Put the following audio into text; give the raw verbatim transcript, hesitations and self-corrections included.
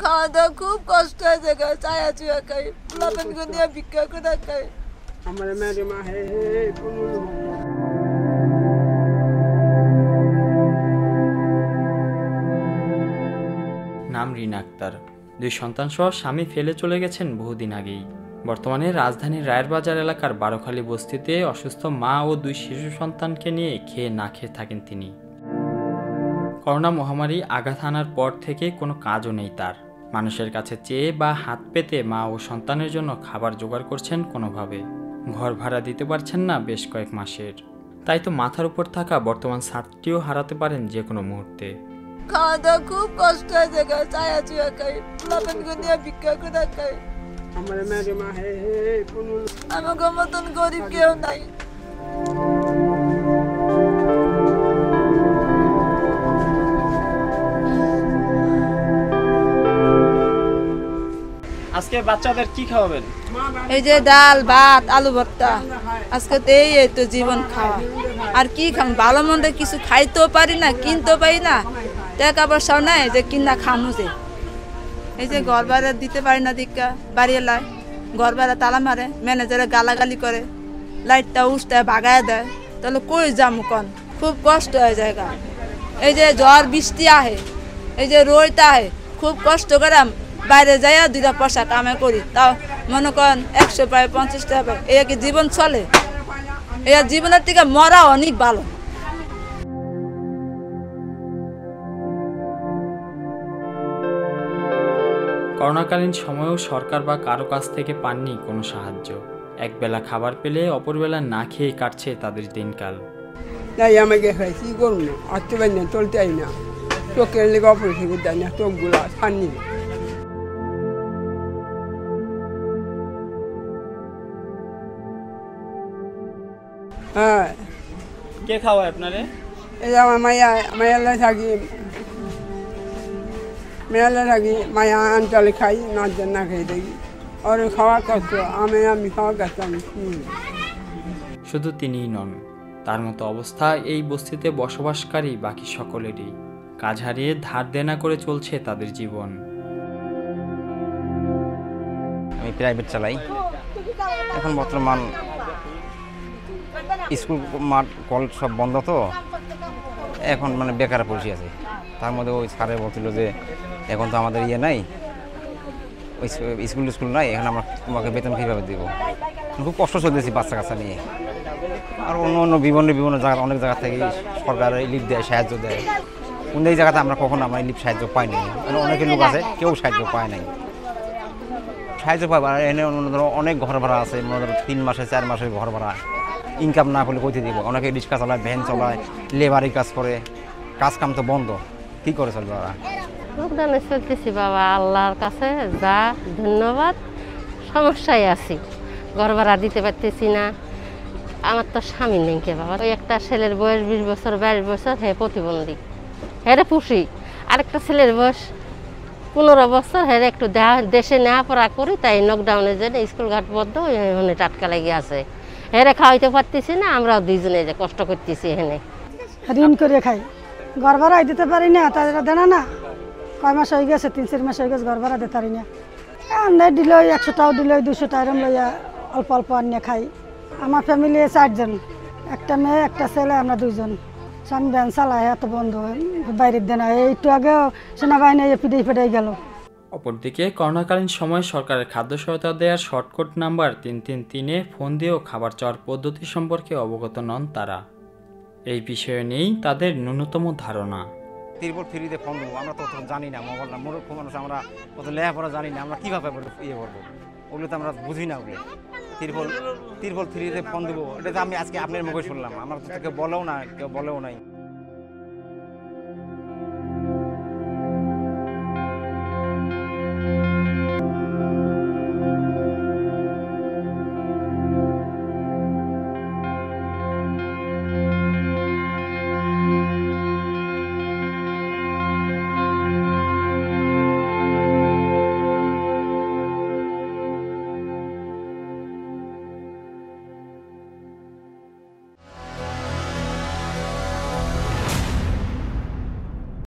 খাওয়া দাওয়া খুব কষ্ট হয়েছে, চায়া চুয়া খাই, পোলাপান নিয়ে ভিক্ষা করে খাই। আমার মেয়ের মা হে নাম রিনা আক্তার। দুই সন্তান সহ স্বামী ফেলে চলে গেছেন বহুদিন আগেই। বর্তমানে রাজধানীর রায়েরবাজার এলাকার বারোখালী বস্তিতে অসুস্থ মা ও দুই শিশু সন্তানকে নিয়ে খেয়ে না খেয়ে থাকেন তিনি। করোনা মহামারী আঘাত হানার পর থেকে কোনো কাজও নেই তার। মানুষের কাছে চেয়ে বা হাত পেতে মা ও সন্তানের জন্য খাবার জোগাড় করছেন কোনোভাবে। ঘর ভাড়া দিতে পারছেন না বেশ কয়েক মাসের। তাই তো মাথার উপর থাকা বর্তমান ছাদটিও হারাতে পারেন যে কোনো মুহূর্তে। খাওয়া দাওয়া খুব কষ্ট হয়েছে, চায়া চুয়া খাই, পোলাপান নিয়ে ভিক্ষা করে খাই। আমার মেয়ের মা হে আমাকে মতন গরিব কেউ নাই। আজকে বাচ্চাদের কি খাওয়াবেন? এই যে ডাল ভাত আলু ভর্তা, আজকে তো এই তো জীবন খাওয়া। আর কি খাম, ভালো মন্দ কিছু খাইতেও পারি না, কিনতেও পারি না, টাকা পয়সাও নাই যে কিনা খামু। যে এই যে ঘর ভাড়া দিতে পারি না, দিকা বাড়ি এলায় ঘর ভাড়া তালা মারে, ম্যানেজারে গালাগালি করে, লাইটটা উঠতে ভাগায় দেয়, তাহলে কই যামু কন? খুব কষ্ট হয়ে যায়। এই যে ঝড় বৃষ্টি আহে, এই যে রোদটা আহে, খুব কষ্ট করে বাইরে যাইয়া দুইটা পয়সা কামে করি, তাও মনে করেন একশো পায় পঞ্চাশ টাকা পায়, এই কি জীবন চলে? এই জীবনের থেকে মরা অনেক ভালো। করোনাকালীন সময়েও সরকার বা কারো কাছ থেকে পাননি কোনো সাহায্য। একবেলা খাবার পেলে অপরবেলা না খেয়ে কাটছে তাদের দিনকাল। তাই আমাকে কি করবো, আসতে পারি না, চলতে পারি না, চোখের লেগে অপারেশন করতে পারি না, চোখগুলা ছাড়নি। হ্যাঁ, কে খাওয়ায় আপনারে? এই আমার মায়া মায়ালে থাকি, মেয়ালে থাকি, মায়া আনচালে খাই, না না খাই দেখি। ওর খাওয়া কষ্ট, আমি আমি খাওয়া কষ্ট। আমি শুধু তিনিই নন, তার মতো অবস্থা এই বস্তিতে বসবাসকারী বাকি সকলেরই। কাজ হারিয়ে ধার দেনা করে চলছে তাদের জীবন। আমি প্রাইভেট চালাই। এখন বর্তমান স্কুল মাঠ কলেজ সব বন্ধ, তো এখন মানে বেকার পড়ে আছে। তার মধ্যে ওই স্যারে বলছিল যে এখন তো আমাদের ইয়ে নাই, ওই স্কুল স্কুল নাই, এখন আমরা তোমাকে বেতন কীভাবে দেবো। খুব কষ্ট চলতেছি বাচ্চা কাচ্চা নিয়ে। আর অন্য অন্য বিভিন্ন বিভিন্ন জায়গা, অনেক জায়গা থেকে সরকার লিফট দেয়, সাহায্য দেয়। কোন এই জায়গাতে আমরা কখনো আমরা লিফট সাহায্য পাইনি। মানে অনেকের লোক আছে, কেউ সাহায্য পায় নাই, সাহায্য পায়। আর এনে অন্য ধরো অনেক ঘর ভাড়া আছে, মনে ধরো তিন মাসে চার মাসের ঘর ভাড়া, ইনকাম না করলে কইতে দিব। অনেকে রিক্সা চালায়, ভ্যান চালায়, লেবারি কাজ করে, কাজ কাম তো বন্ধ, কী করে চলবে ওরা? লকডাউনে চলতেছি বাবা, আল্লাহর কাছে যা ধন্যবাদ। সমস্যায় আছি, ঘর ভাড়া দিতে পারতেছি না। আমার তো স্বামী নেই কে বাবা। ওই একটা ছেলের বয়স বিশ বছর বাইশ বছর, হে প্রতিবন্ধী, হেরে পুষি। আরেকটা ছেলের বয়স পনেরো বছর, হেরে একটু দেশে নেওয়া পড়া করি, তাই লকডাউনে যে স্কুল ঘাট বদ্ধ, ওখানে টাটকা লেগে আছে। হেরে খাওয়াইতে পারতেছি না, আমরাও দুইজনে যে কষ্ট করতেছি। এখানে ঋণ করে খাই, ঘর ভাড়াই দিতে পারি না, তারা দেনা না। কয় মাস হয়ে গেছে, তিন চার মাস হয়ে গেছে, ঘর ভাড়া দিতে পারি না। আনে দিল একশো টাকাও দিল, দুশো টাকা লইয়া অল্প অল্প আনিয়ে খাই। আমার ফ্যামিলি চারজন, একটা মেয়ে একটা ছেলে, আমরা দুইজন। স্বামী ভ্যান চালায়, এত বন্ধ বাইরের দেনা। একটু আগেও সেনাবাহিনী পিডে ফেটে গেল। অপরদিকে করোনাকালীন সময়ে সরকারের খাদ্য সহায়তা দেওয়ার শর্টকট নাম্বার তিন তিন তিনে ফোন দিয়েও খাবার চাওয়ার পদ্ধতি সম্পর্কে অবগত নন তারা। এই বিষয়ে নেই তাদের ন্যূনতম ধারণা। তিরপল ফ্রিতে ফোন দেবো, আমরা তো জানি না, মোবাইল না, মূর্খ মানুষ আমরা, অত লেখাপড়া জানি না, আমরা কীভাবে ইয়ে করবো? ওগুলো তো আমরা বুঝি না। ওগুলো তিরপল তিরপল ফ্রিতে ফোন দেবো, এটা তো আমি আজকে আপনার মুখে শুনলাম, আমার তো কেউ বলেও না, কেউ বলেও নাই।